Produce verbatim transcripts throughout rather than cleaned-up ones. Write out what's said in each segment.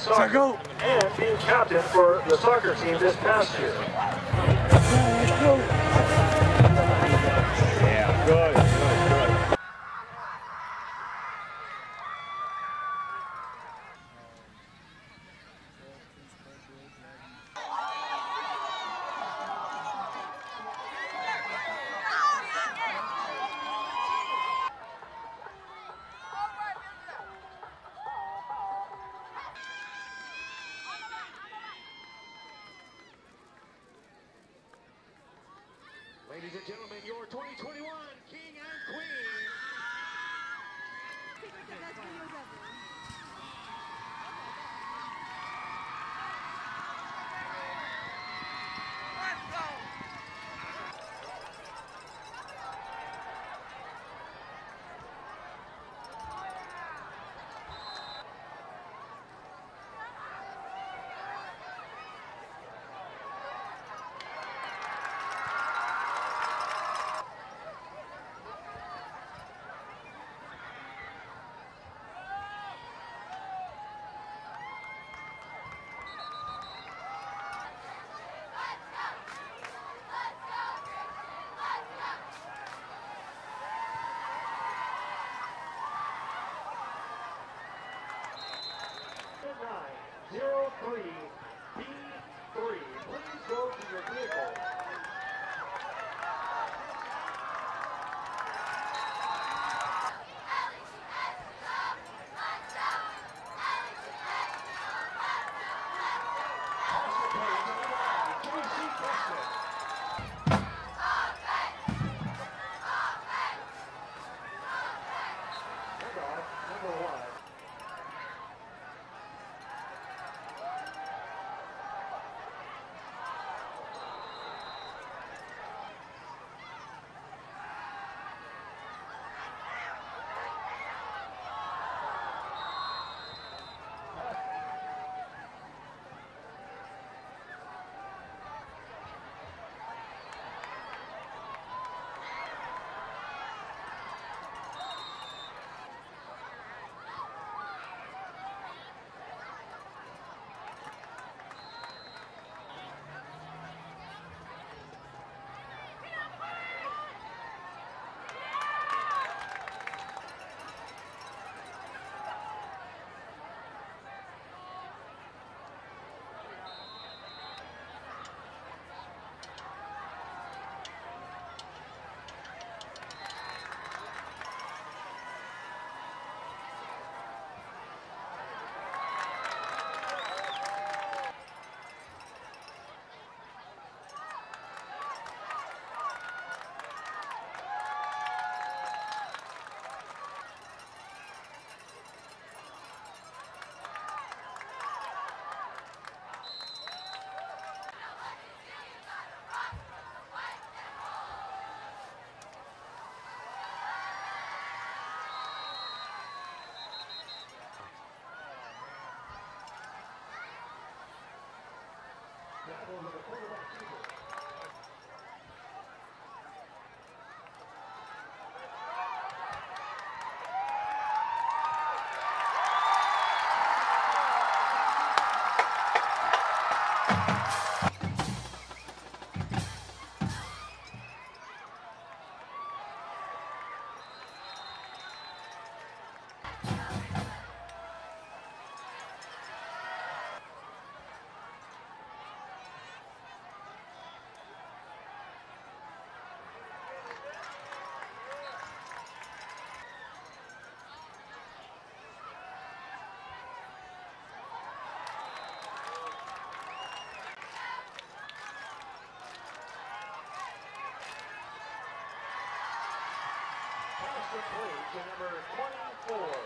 soccer and being captain for the soccer team this past year. Yeah, good, good, good. Ladies and gentlemen, your twenty twenty-one King and Queen. nine zero three B three. Please go to your vehicle. To number twenty-four.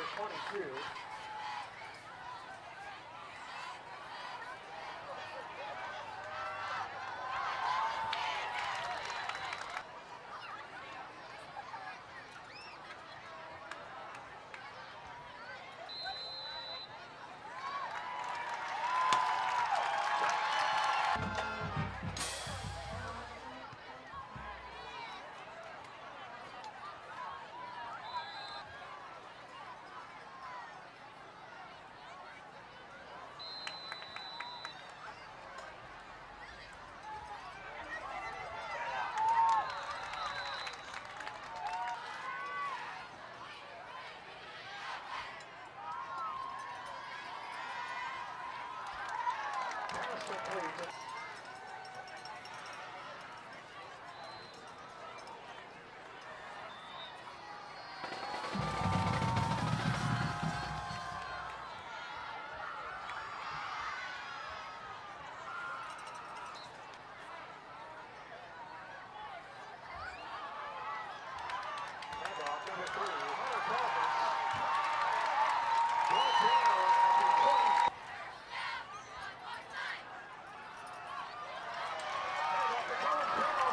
twenty-two. Pass complete. Handoff number three. Hunter Thomas. Brought down at the twenty. Handoff to Collins Bell.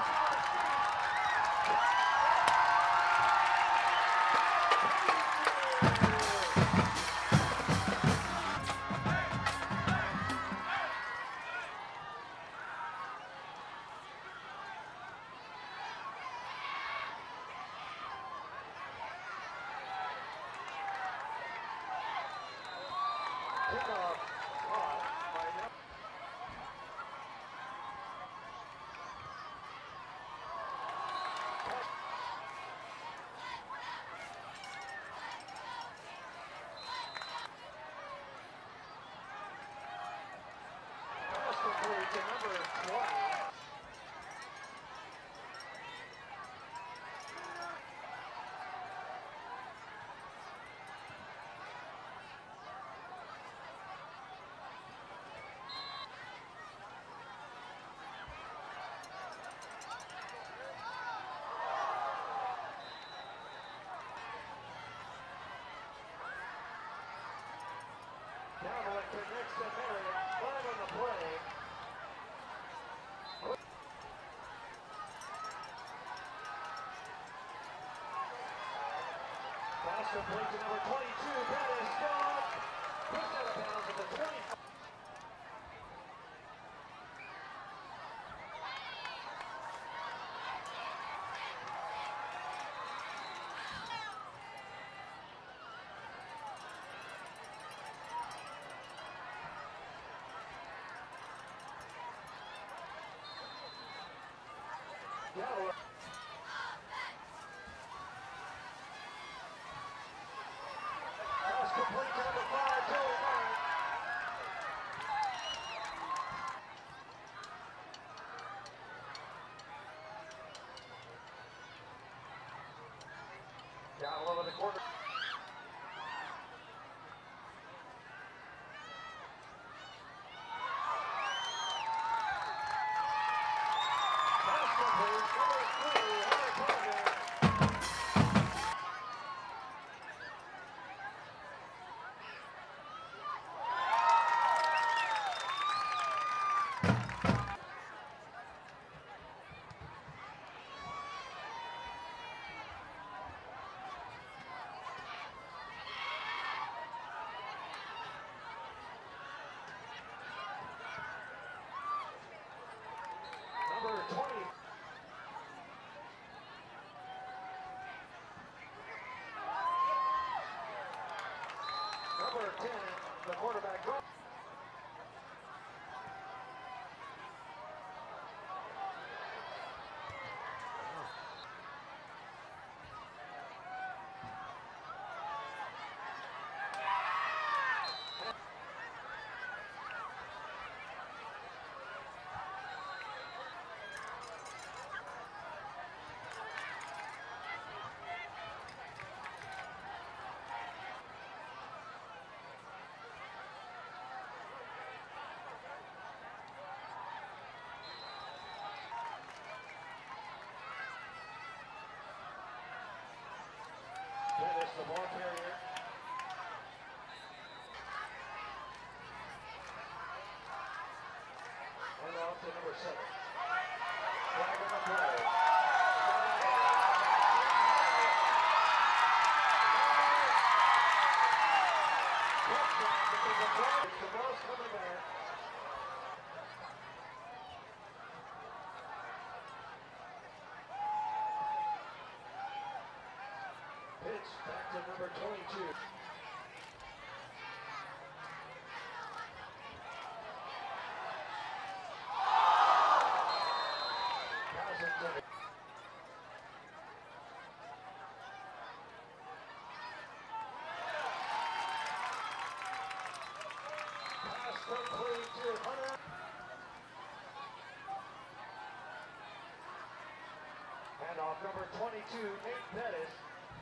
Kickoff caught by number. Pass complete to number twenty. Cadillac connects to Marriott. Five on the play. Pass complete to number twenty-two. That is Scott. Pushed out of bounds at the twenty. Cadillac. Pass complete to number five, Joey Martin. Down low in the corner. Pass complete, number three, Hunter Thomas. Number twenty. Number ten, the quarterback. Draw. number seven. Flag on the play. Touchdown because the play is the most coming back. Pitch back to number twenty-two. Pass complete to Hunter. And off number twenty-two, Nate Pettis.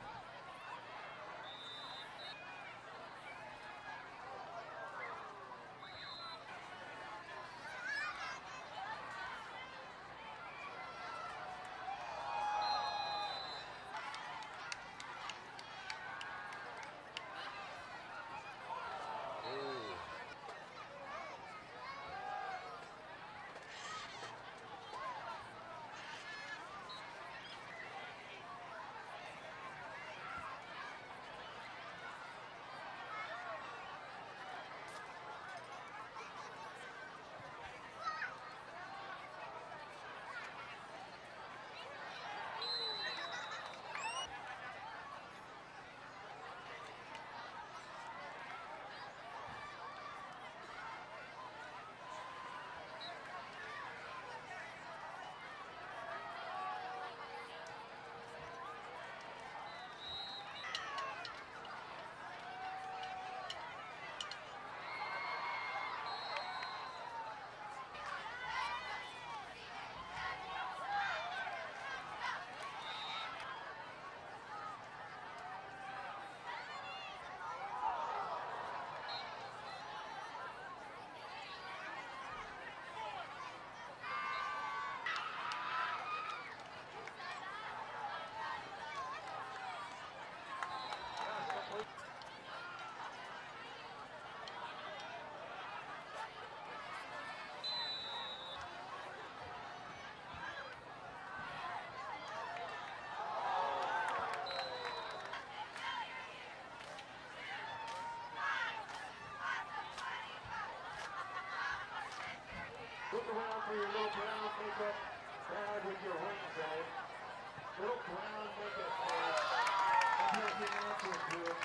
Look around for your little brown makeup crowd with your wings out. Little brown makeup crowd. I'm going to get answers to it.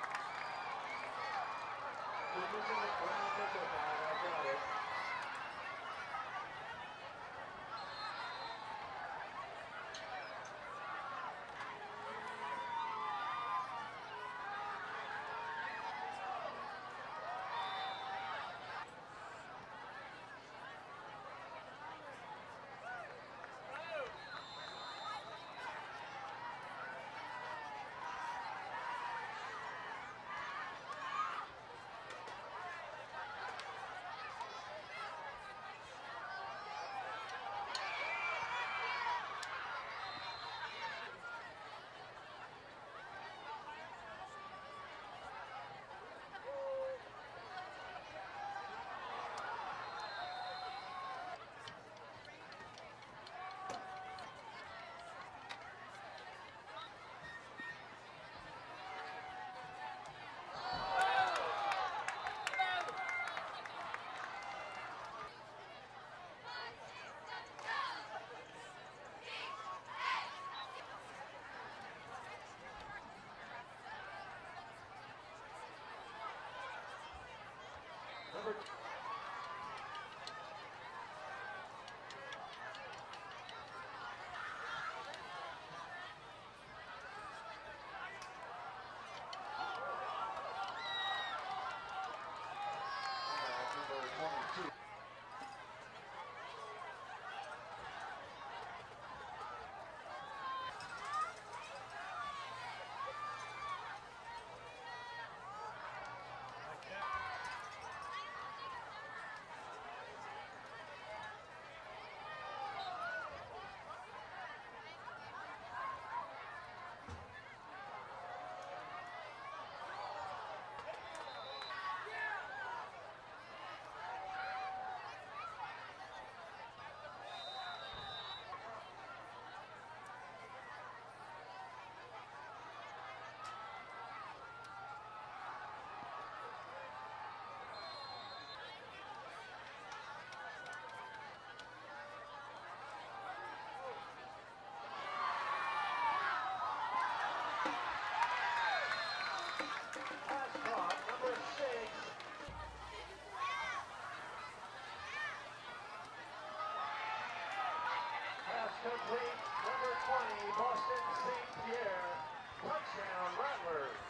We're missing the brown makeup out. I got it. twenty, Boston Saint Pierre. Touchdown, Rattlers.